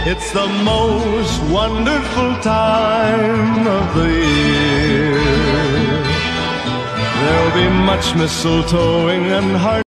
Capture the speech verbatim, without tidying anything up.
It's the most wonderful time of the year. There'll be much mistletoeing and heart